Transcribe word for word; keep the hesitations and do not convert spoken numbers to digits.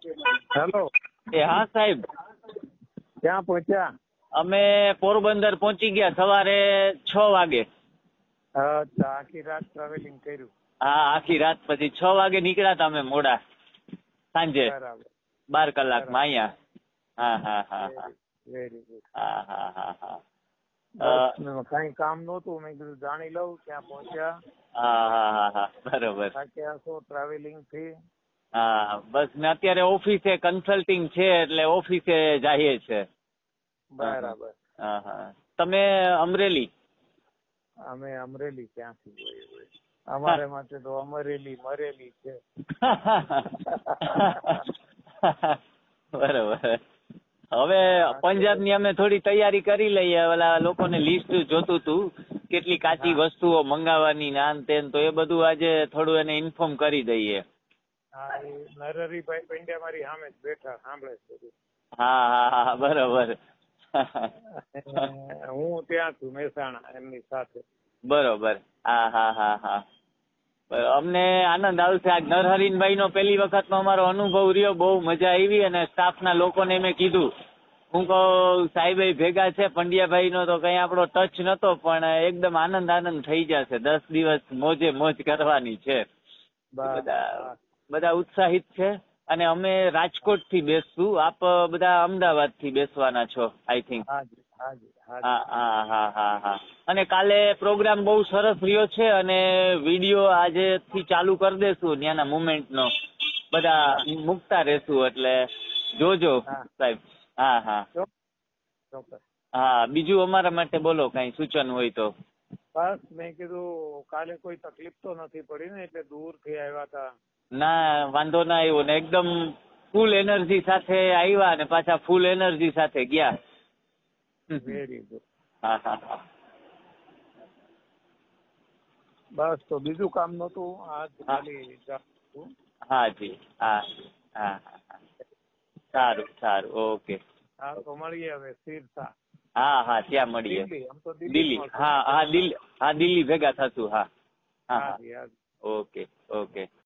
Hello. એ હા સાહેબ, ક્યાં પહોંચ્યા? અમે પોરબંદર પહોંચી ગયા સવારે છ વાગે. અચ્છા, આખી રાત ટ્રાવેલિંગ કર્યું? હા, આખી રાત. પછી છ વાગે નીકળ્યા હતા અમે મોડા સાંજે બરાબર. બાર કલાકમાં અહીંયા. હા હા હા હા વેરી ગુડ. હા હા હા હા બસ કઈ કામ નહોતું, મેં કીધું જાણી લઉં ક્યાં પહોંચ્યા. હા હા હા હા બરોબર. થાક્યા છો ટ્રાવેલિંગ થી? હા, બસ મેં અત્યારે ઓફિસે કન્સલ્ટિંગ છે એટલે ઓફિસે જઈએ છે. બરાબર. હા હા. તમે અમરેલી? અમે અમરેલી ક્યાંથી હોય હોય, અમારે માટે તો અમરેલી મરેલી છે. બરોબર. હવે પંજાબની અમે થોડી તૈયારી કરી લઈએ. ઓલા લોકોને લિસ્ટ જોતું હતું કેટલી કાચી વસ્તુઓ મંગાવવાની નાન તેન, તો એ બધું આજે થોડું એને ઇન્ફોર્મ કરી દઈએ. હા, એ નરહરીભાઈ પંડ્યા મારી સામે જ બેઠા સાંભળે છે બધું. હા હા હા બરોબર. હું ત્યાં છું મહેસાણા એમની સાથે. બરોબર. હા હા હા હા. અમને આનંદ આવશે. આજ નરહરીભાઈ નો પહેલી વખતનો અમારો અનુભવ રહ્યો, બહુ મજા આવી. અને સ્ટાફના લોકોને મેં કીધું, હું કહું સાહેબ ભેગા છે પંડ્યાભાઈ નો તો કઈ આપણો ટચ નતો, પણ એકદમ આનંદ આનંદ થઈ જશે. દસ દિવસ મોજે મોજ કરવાની છે. બધા બધા ઉત્સાહિત છે. અને અમે રાજકોટ થી બેસશું, આપ બધા અમદાવાદ થી બેસવાના છો આઈ થિંક. હા હા હા હા હા. અને કાલે પ્રોગ્રામ બહુ સરસ રહ્યો છે અને વિડીયો આજે થી ચાલુ કરી દેશું ત્યાંના મુમેન્ટ નો, બધા મૂકતા રહેશું એટલે જોજો સાહેબ. હા હા હા. બીજું અમારા માટે બોલો, કઈ સૂચન હોય તો. બસ મેં કીધું કાલે કોઈ તકલીફ તો નથી પડી ને, એટલે દૂર થી આવ્યા હતા? ના, વાંધો ના આવ્યો ને, એકદમ ફૂલ એનર્જી સાથે આવ્યા અને પાછા ફૂલ એનર્જી સાથે ગયા. Very good. હા હા હા. બસ તો બીજું કામ નતું આજ ખાલી. હા જી. હા હા હા. સારું સારું. ઓકે. હા તો મળીએ હવે શિરસા. હા હા, ત્યાં મળીએ. દિલ્હી. હા હા દિલ્હી. હા દિલ્હી ભેગા થશું. હા હા હા. Okay okay.